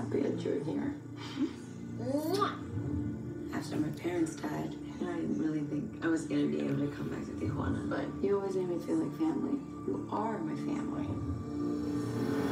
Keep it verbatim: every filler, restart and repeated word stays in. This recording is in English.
happy that you're here. After my parents died, I didn't really think I was going to be able to come back to Tijuana, but You always made me feel like family. You are my family.